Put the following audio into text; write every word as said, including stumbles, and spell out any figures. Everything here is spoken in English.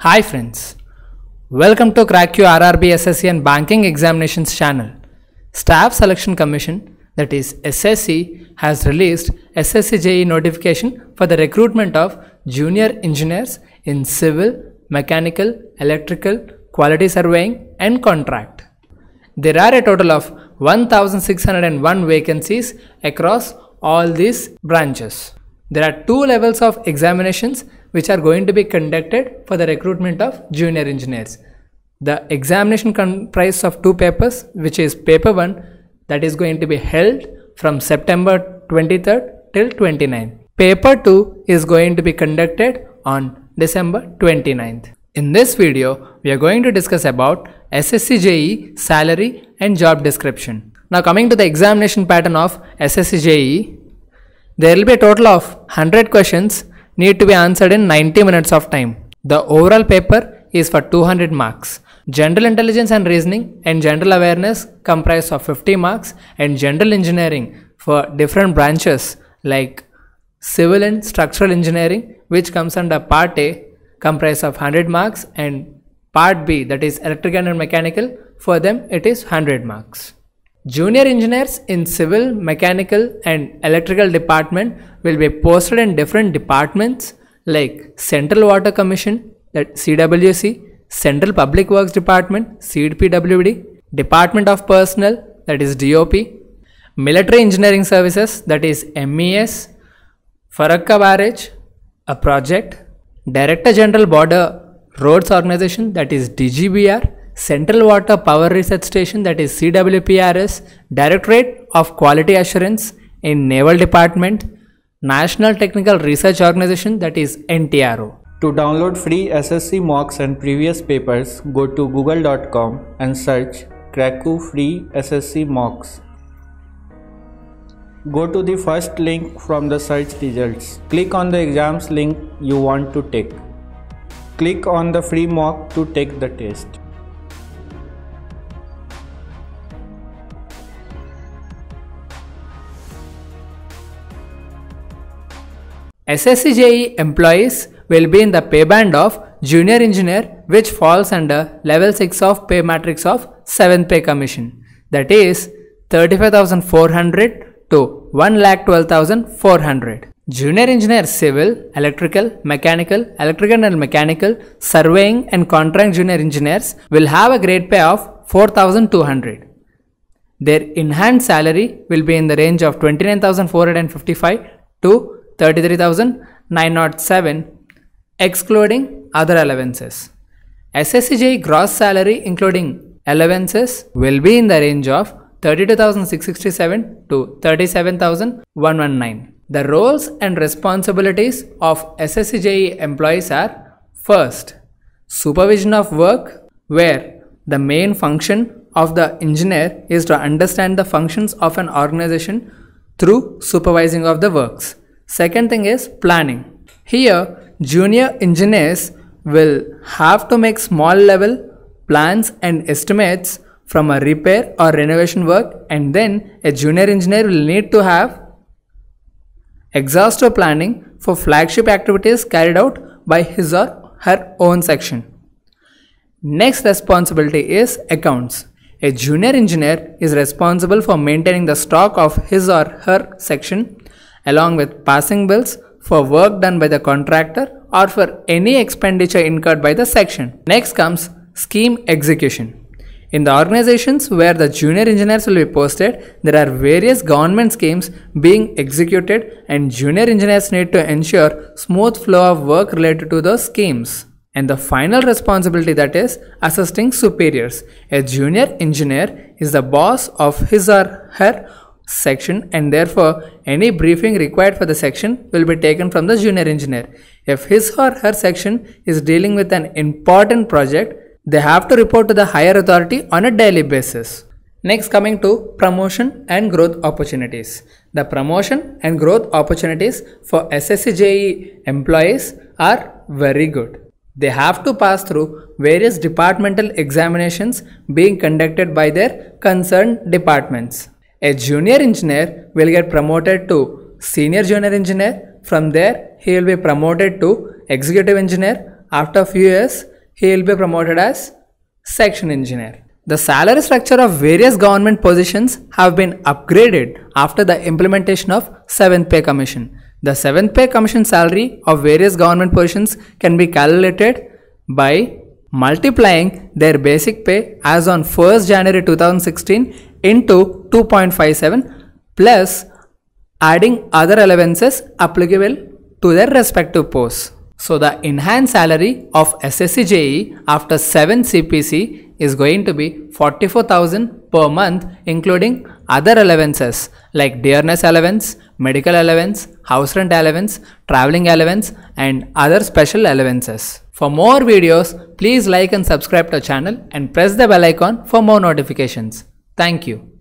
Hi friends, welcome to Crack Your R R B S S C and Banking Examinations channel. Staff Selection Commission, that is S S C, has released S S C J E notification for the recruitment of junior engineers in civil, mechanical, electrical, quality surveying and contract. There are a total of one thousand six hundred one vacancies across all these branches. There are two levels of examinations which are going to be conducted for the recruitment of junior engineers. The examination comprises of two papers, which is paper one, that is going to be held from September twenty-third till twenty-ninth. Paper two is going to be conducted on December twenty-ninth. In this video, we are going to discuss about S S C J E salary and job description. Now coming to the examination pattern of S S C J E, there will be a total of one hundred questions need to be answered in ninety minutes of time. The overall paper is for two hundred marks. General intelligence and reasoning and general awareness comprise of fifty marks, and general engineering for different branches like civil and structural engineering, which comes under part A, comprise of one hundred marks, and part B, that is electrical and mechanical, for them it is one hundred marks. Junior engineers in civil, mechanical and electrical department will be posted in different departments like Central Water Commission, that C W C, Central Public Works Department, C P W D, Department of Personnel, that is D O P, Military Engineering Services, that is M E S, Farakka Barrage, a project, Director General Border Roads Organization, that is D G B R, Central Water Power Research Station, that is C W P R S, Directorate of Quality Assurance in Naval Department, National Technical Research Organization, that is N T R O. To download free S S C mocks and previous papers, go to google dot com and search Kraku Free S S C Mocks. Go to the first link from the search results. Click on the exams link you want to take. Click on the free mock to take the test. S S C J E employees will be in the pay band of junior engineer, which falls under level six of pay matrix of seventh pay commission, that is thirty-five thousand four hundred to one lakh twelve thousand four hundred. Junior engineer civil, electrical, mechanical, electrical and mechanical, surveying and contract junior engineers will have a grade pay of four thousand two hundred. Their enhanced salary will be in the range of twenty-nine thousand four hundred fifty-five to thirty-three thousand nine hundred seven, excluding other allowances. S S C J E gross salary including allowances will be in the range of thirty-two thousand six hundred sixty-seven to thirty-seven thousand one hundred nineteen. The roles and responsibilities of S S C J E employees are: first, supervision of work, where the main function of the engineer is to understand the functions of an organization through supervising of the works. Second thing is planning. Here, junior engineers will have to make small level plans and estimates from a repair or renovation work, and then a junior engineer will need to have exhaustive planning for flagship activities carried out by his or her own section. Next responsibility is accounts. A junior engineer is responsible for maintaining the stock of his or her section, along with passing bills for work done by the contractor or for any expenditure incurred by the section. Next comes scheme execution. In the organizations where the junior engineers will be posted, there are various government schemes being executed, and junior engineers need to ensure smooth flow of work related to those schemes. And the final responsibility, that is assisting superiors. A junior engineer is the boss of his or her section, and therefore any briefing required for the section will be taken from the junior engineer. If his or her section is dealing with an important project, they have to report to the higher authority on a daily basis. Next, coming to promotion and growth opportunities. The promotion and growth opportunities for S S C J E employees are very good. They have to pass through various departmental examinations being conducted by their concerned departments. A junior engineer will get promoted to senior junior engineer. From there, he will be promoted to executive engineer. After a few years, he will be promoted as section engineer. The salary structure of various government positions have been upgraded after the implementation of seventh Pay Commission. The seventh Pay Commission salary of various government positions can be calculated by multiplying their basic pay as on first January two thousand sixteen into two point five seven plus adding other allowances applicable to their respective posts. So the enhanced salary of S S C J E E after seven C P C is going to be forty-four thousand per month, including other allowances like dearness allowance, medical allowance, house rent allowance, traveling allowance and other special allowances. For more videos, please like and subscribe to our channel and press the bell icon for more notifications. Thank you.